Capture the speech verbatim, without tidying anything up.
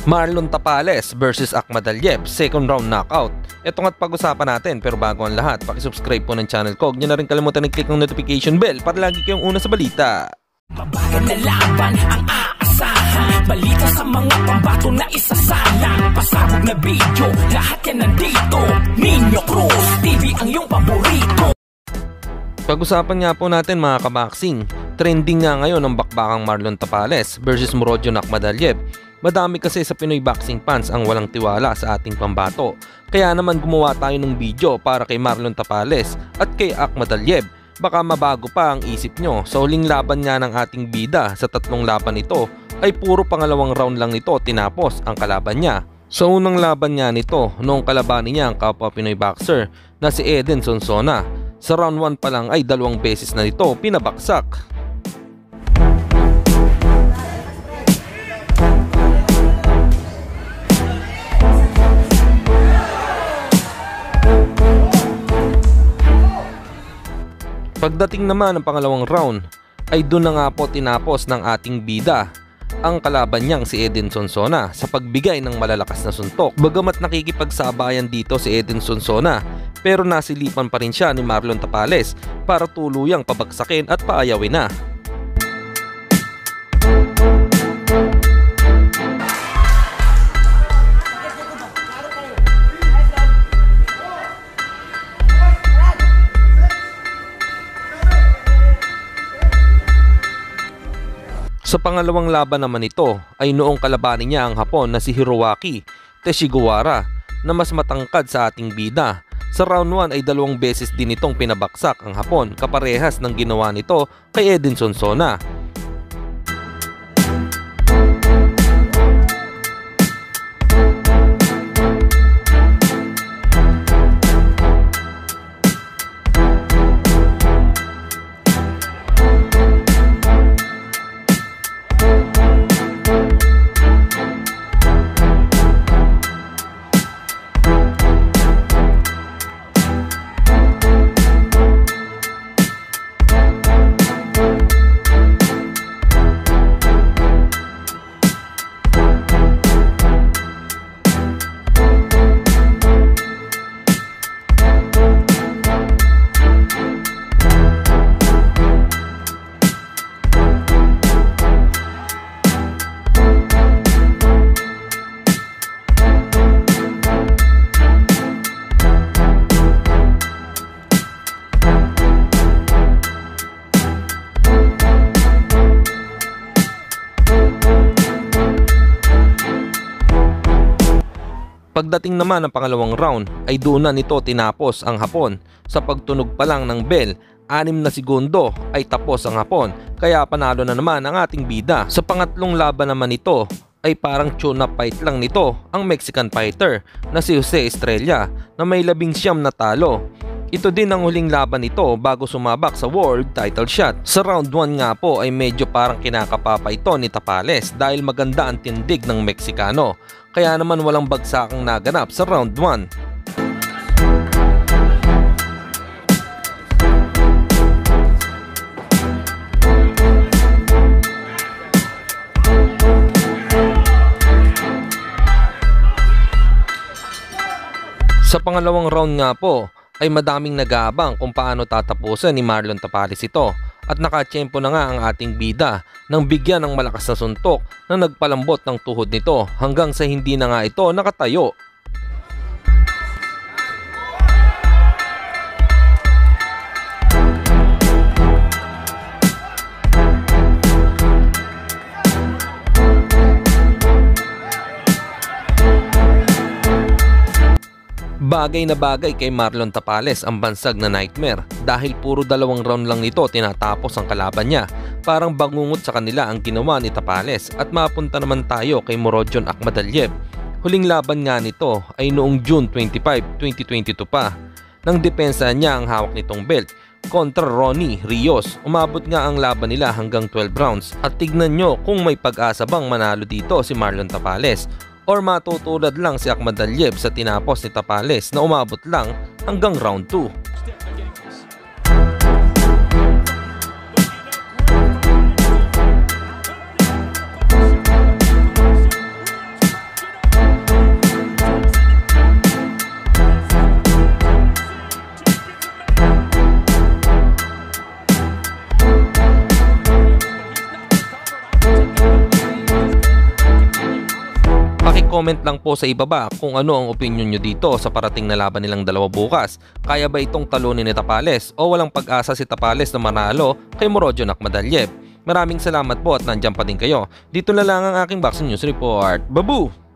Marlon Tapales versus Akhmadaliev, second round knockout. Ito nga't pag-usapan natin, pero bago ang lahat, pakisubscribe po ng channel ko. Huwag nyo na rin kalimutan i-click ng notification bell para lagi kayong una sa balita. Mabagal na laban ang aasahan, balita sa mga pambato na isasalang, pasabog na video, lahat yan nandito. Ninyo Cruz T V ang iyong paborito. Pag-usapan nga po natin mga kaboxing, trending nga ngayon ang bakbakang Marlon Tapales versus Akhmadaliev. Madami kasi sa Pinoy boxing fans ang walang tiwala sa ating pambato. Kaya naman gumawa tayo ng video para kay Marlon Tapales at kay Akhmadaliev. Baka mabago pa ang isip nyo. Sa huling laban nga ng ating bida sa tatlong laban nito ay puro pangalawang round lang nito tinapos ang kalaban niya. Sa unang laban niya nito, noong kalabanin niya ang kapwa Pinoy boxer na si Eden Sonsona. Sa round one pa lang ay dalawang beses na nito pinabaksak. Pagdating naman ng pangalawang round ay doon na nga po tinapos ng ating bida ang kalaban niyang si Eden Sonsona sa pagbigay ng malalakas na suntok. Bagamat nakikipagsabayan dito si Eden Sonsona, pero nasilipan pa rin siya ni Marlon Tapales para tuluyang pabagsakin at paayawin na. Sa pangalawang laban naman ito ay noong kalabanin niya ang Hapon na si Hiroaki Teshigiwara na mas matangkad sa ating bida. Sa round one ay dalawang beses din itong pinabaksak ang Hapon, kaparehas ng ginawa nito kay Eden Sonsona. Pagdating naman ng pangalawang round ay doon na nito tinapos ang Hapon. Sa pagtunog pa lang ng bell, anim na segundo ay tapos ang Hapon, kaya panalo na naman ang ating bida. Sa pangatlong laban naman nito ay parang tune-up fight lang nito ang Mexican fighter na si Jose Estrella na may labing siyam na talo. Ito din ang huling laban nito bago sumabak sa world title shot. Sa round one nga po ay medyo parang kinakapapa ito ni Tapales dahil maganda ang tindig ng Meksikano. Kaya naman walang bagsakang naganap sa round one. Sa pangalawang round nga po ay madaming nag-aabang kung paano tatapusan ni Marlon Tapales ito at nakatsyempo na nga ang ating bida nang bigyan ng malakas na suntok na nagpalambot ng tuhod nito hanggang sa hindi na nga ito nakatayo. Bagay na bagay kay Marlon Tapales ang bansag na nightmare dahil puro dalawang round lang nito tinatapos ang kalaban niya. Parang bangungot sa kanila ang ginawa ni Tapales at mapunta naman tayo kay Akhmadaliev. Huling laban nga nito ay noong June twenty-fifth, twenty twenty-two pa. Nang depensa niya ang hawak nitong belt kontra Ronnie Rios. Umabot nga ang laban nila hanggang twelve rounds at tignan nyo kung may pag-asa bang manalo dito si Marlon Tapales or matutulad lang si Akhmadaliev sa tinapos ni Tapales na umabot lang hanggang round two. I-comment lang po sa ibaba kung ano ang opinion nyo dito sa parating na laban nilang dalawa bukas. Kaya ba itong talunin ni Tapales o walang pag-asa si Tapales na manalo kay Murodjon Akhmadaliev? Maraming salamat po at nandiyan pa din kayo. Dito na lang ang aking boxing news report. Babu!